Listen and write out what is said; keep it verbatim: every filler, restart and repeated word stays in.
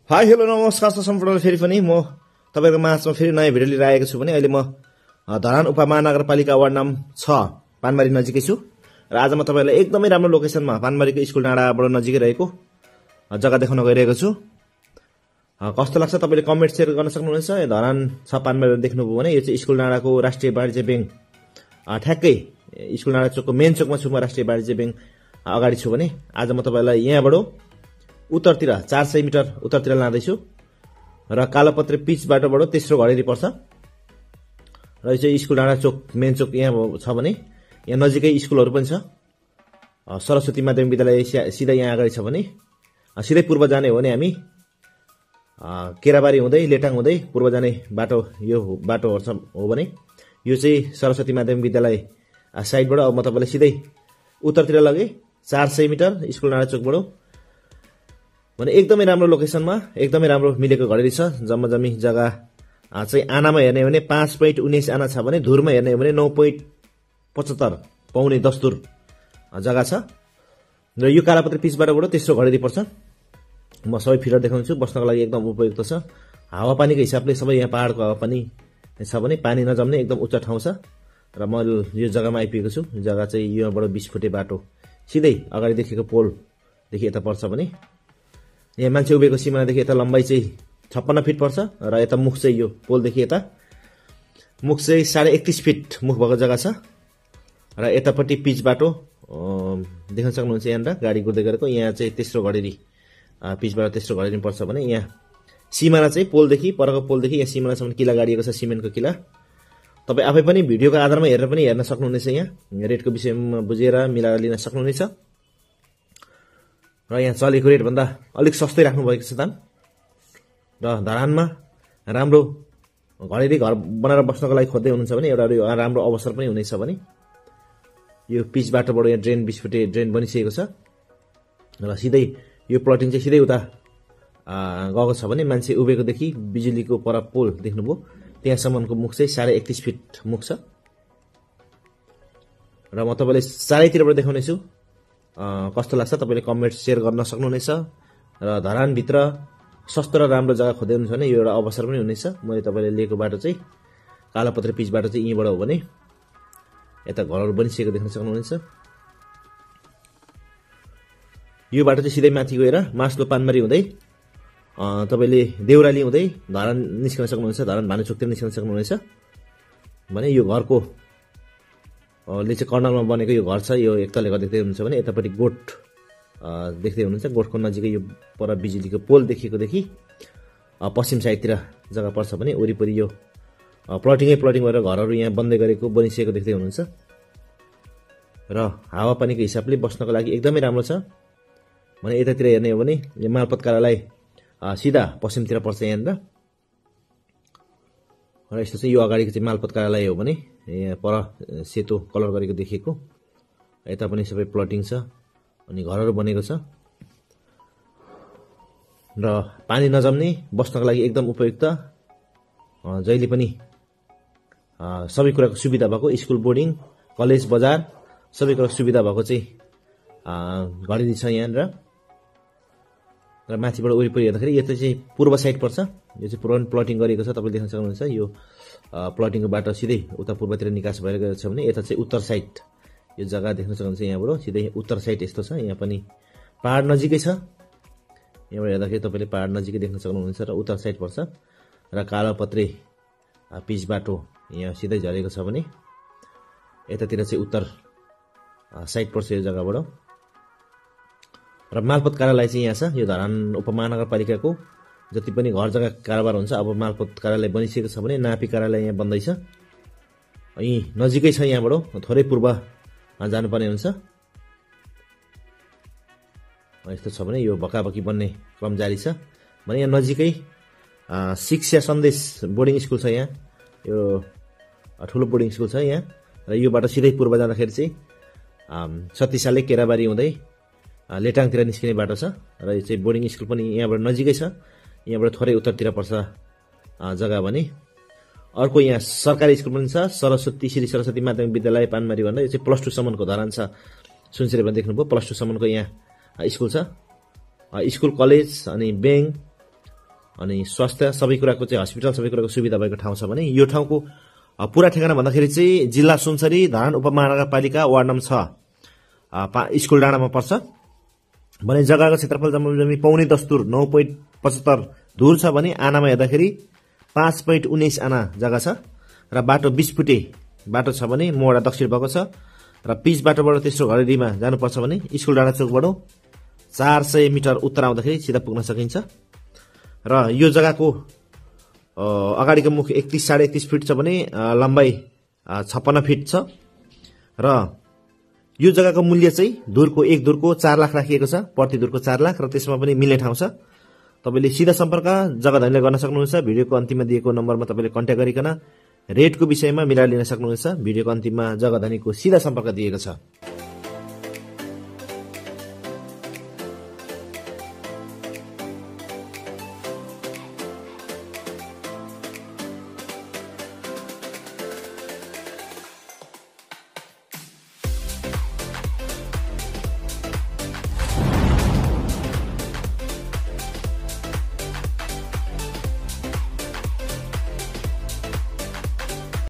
Hi hello नमस्कार छ सम्पूर्ण फेरि पनि म तपाईको माझमा फेरि नयाँ भिडियो लिएर आएको छु भने अहिले म धरान उपमहानगरपालिका वार्ड नम्बर छ पानबारी नजिकै छु र आज म तपाईलाई एकदमै राम्रो लोकेसनमा पानबारीको स्कुल डाँडाबाट नजिकै रहेको जग्गा देखाउन गइरहेको छु। कस्तो लाग्छ तपाईले कमेन्ट शेयर गर्न सक्नुहुनेछ। धरान छ पानबारी देख्नुभयो भने यो चाहिँ स्कुल डाँडाको राष्ट्रिय वाणिज्य ब्याङ्क ठ्याक्कै स्कुल डाँडा चोकको मेन चोकमा छु म। राष्ट्रिय वाणिज्य ब्याङ्क अगाडि छु भने आज म तपाईलाई यहाँबाट उत्तरतिर चार सय मिटर उत्तरतिर लाँदैछु र कालोपत्रे पिच बाटोबाट तेस्रो घडेरी पर्छ र यो चाहिँ स्कुल डाँडा चोक मेन चोक यहाँ छ भने यहाँ नजिकै स्कुलहरू पनि छ। सरस्वती माध्यमिक विद्यालय सिधै यहाँ अगाडि छ भने सिधै पूर्व जाने हो भने हामी केराबारी हुँदै लेटाङ हुँदै पूर्व जाने बाटो यो बाटोहरू हो भने यो चाहिँ सरस्वती माध्यमिक विद्यालय साइडबाट अब म तपाईलाई सिधै उत्तरतिर लगे चार सय मिटर स्कुल डाँडा चोकबाट भने एकदमै राम्रो लोकेसनमा एकदमै राम्रो मिलेको घडेरी छ। जम्मा जम्मी जग्गा चाहिँ आनामा हेर्ने हो भने पाँच पोइन्ट उन्नाइस आना छ भने धुरमा हेर्ने हो भने नौ पोइन्ट पचहत्तर पाउने दस्तुर जग्गा छ र यो कालापत्री पिचबाटबाट तेस्रो घडेरी पर्छ। म सबै फिटर देखाउँछु, बस्नको लागि एकदम उपयुक्त छ। हावापानीको हिसाबले सबै यहाँ पहाडको हावापानी छ भने पानी नजम्ने एकदम उच्च ठाउँ छ र म यो जग्गामा आइपुगेको छु। जग्गा चाहिँ योबाट बीस फुटे बाटो सिधै अगाडि देखेको पोलदेखि यता पर्छ भने यहाँ मान्छे उभिएको सिमानादेखि यता लम्बाइ चाहिँ छप्पन्न फिट पर्छ र यता मुख चाहिँ यो पोलदेखि यता मुख चाहिँ साढे एकतिस फिट मुख भएको जग्गा छ र यतापट्टि पिच बाटो देख्न सक्नुहुन्छ। यहाँनिर गाडी कुद्दै गरेको यहाँ चाहिँ तेस्रो घडेरी पिचबाट तेस्रो घडेरी पर्छ भने यहाँ सिमाना चाहिँ पोलदेखि परको पोलदेखि यहाँ सिमानासम्म किला गाडिएको छ, सिमेन्टको किला। तपाईँ आफै पनि भिडियोको आधारमा हेरेर पनि हेर्न सक्नुहुनेछ। यहाँ रेटको विषयमा बुझेर मिलाएर लिन सक्नुहुनेछ र यहाँ चलेको रेटभन्दा अलिक सस्तै राख्नु भएको छ दाम र धरानमा राम्रो घडेरी घर बनाएर बस्नको लागि खोज्दै हुनुहुन्छ भने एउटा राम्रो अवसर पनि हुनेछ भने यो पिच बाटोबाट यहाँ ड्रेन बीस फुटे ड्रेन बनिसकेको छ र सिधै यो प्लटिङ चाहिँ सिधै उता गएको छ भने मान्छे उभिएकोदेखि बिजुलीको पर पोल देख्नुभयो त्यहाँसम्मको मुख चाहिँ साढे एकतिस फिट मुख छ र म तपाईँलाई चारैतिरबाट देखाउनेछु। कस्तो लाग्छ तपाईँले कमेन्ट सेयर गर्न सक्नुहुनेछ र धरानभित्र सस्तो र राम्रो जग्गा खोज्दै हुनुहुन्छ भने यो एउटा अवसर पनि हुनेछ। मैले तपाईँले लिएको बाटो चाहिँ कालोपत्रे पिच बाटो चाहिँ यहीँबाट हो भने यता घरहरू बनिसकेको देख्न सक्नुहुनेछ। यो बाटो चाहिँ सिधै माथि गएर मास्लो पानबारी हुँदै तपाईँले देउराली हुँदै धरान निस्कन सक्नुहुनेछ, धरान भानुचोकतिर निस्कन सक्नुहुनेछ भने यो घरको ले चाहिँ कर्नलमा बनेको यो घर छ। यो एकतले घर देख्दै हुनुहुन्छ भने यतापट्टि गोठ देख्दै हुनुहुन्छ। गोठको नजिकै यो पर बिजुलीको पोल देखिएकोदेखि पश्चिम साइडतिर जग्गा पर्छ भने वरिपरि यो प्लटिङै प्लटिङ गरेर घरहरू यहाँ बन्दै गरेको बनिसकेको देख्दै हुनुहुन्छ र हावापानीको हिसाबले बस्नको लागि एकदमै राम्रो छ भने यतातिर हेर्ने हो भने यो मालपोत कार्यालय सिधा पश्चिमतिर पर्छ यहाँनिर र यस्तो चाहिँ यो अगाडिको चाहिँ मालपोत कार्यालय हो भने यहाँ पर सेतो कलर गरेको देखिएको यता पनि सबै प्लटिङ छ अनि घरहरू बनेको छ र पानी नजम्ने बस्नको लागि एकदम उपयुक्त जहिले पनि सबै कुराको सुविधा भएको स्कुल बोर्डिङ कलेज बजार सबै कुराको सुविधा भएको चाहिँ घडेरी छ यहाँनिर र माथिबाट वरिपरि हेर्दाखेरि यता चाहिँ पूर्व साइड पर्छ। यो चाहिँ पूर्व प्लटिङ गरिएको छ, तपाईँले देख्न सक्नुहुन्छ। यो प्लटिङको बाटो सिधै उता पूर्वतिर निकास भएर गएको छ भने यता चाहिँ उत्तर साइड यो जग्गा देख्न सक्नुहुन्छ। यहाँबाट सिधै उत्तर साइड यस्तो छ। यहाँ पनि पहाड नजिकै छ, यहाँबाट हेर्दाखेरि तपाईँले पहाड नजिकै देख्न सक्नुहुन्छ र उत्तर साइड पर्छ र कालोपत्रे पिच बाटो यहाँ सिधै झरेको छ भने यतातिर चाहिँ उत्तर साइड पर्छ यो जग्गाबाट र मालपोत कार्यालय चाहिँ यहाँ छ। यो धरान उपमहानगरपालिकाको जति पनि घर जग्गा कारोबार हुन्छ अब मालपोत कार्यालय बनिसकेको छ भने नापी कार्यालय यहाँ बन्दैछ। यहीँ नजिकै छ, यहाँबाट थोरै पूर्व जानुपर्ने हुन्छ। यस्तो छ भने यो भकाभकी बन्ने क्रम जारी छ भने यहाँ नजिकै शिक्षा सन्देश बोर्डिङ स्कुल छ। यहाँ यो ठुलो बोर्डिङ स्कुल छ यहाँ र योबाट सिधै पूर्व जाँदाखेरि चाहिँ छत्तिसाले केराबारी हुँदै लेटाङतिर निस्किने बाटो छ र यो चाहिँ बोर्डिङ स्कुल पनि यहाँबाट नजिकै छ। यहाँबाट थोरै उत्तरतिर पर्छ जग्गा भने अर्को यहाँ सरकारी स्कुल पनि छ, सरस्वती श्री सरस्वती माध्यमिक विद्यालय पानबारी भन्दा यो चाहिँ प्लस टू सम्मको धरान छ। सुनसरी भने देख्नुभयो प्लस टू सम्मको यहाँ स्कुल छ। स्कुल कलेज अनि ब्याङ्क अनि स्वास्थ्य सबै कुराको चाहिँ हस्पिटल सबै कुराको सुविधा भएको ठाउँ छ भने यो ठाउँको पुरा ठेगाना भन्दाखेरि चाहिँ जिल्ला सुनसरी धरान उपमहानगरपालिका वार्ड नम्बर छ स्कुल डाँडामा पर्छ भने जग्गाको क्षेत्रफल जम्मी पौने दस धुर नौ पोइन्ट पचहत्तर धुर छ भने आनामा हेर्दाखेरि पाँच पोइन्ट उन्नाइस आना जग्गा छ र बाटो बीस फुटे बाटो छ भने मोडा दक्षिण भएको छ र पिच बाटोबाट तेस्रो घरेरीमा जानुपर्छ भने स्कुल डाँडा चोकबाट चार सय मिटर उत्तर आउँदाखेरि सिधा पुग्न सकिन्छ र यो जग्गाको अगाडिको मुख एकतीस साढे एकतीस फिट छ भने लम्बाइ छप्पन्न फिट छ र यो जग्गाको मूल्य चाहिँ धुरको एक धुरको चार लाख राखिएको छ प्रति धुरको चार लाख र त्यसमा पनि मिल्ने ठाउँ छ तपाईले सिधा सम्पर्क जग्गा धनीले गर्न सक्नुहुन्छ भिडियोको अन्तिममा दिएको नम्बरमा तपाईले कन्ट्याक्ट गरिकन रेटको विषयमा मिलाएर लिन सक्नुहुन्छ भिडियोको अन्तिममा जग्गा धनीको सिधा सम्पर्क दिएको छ।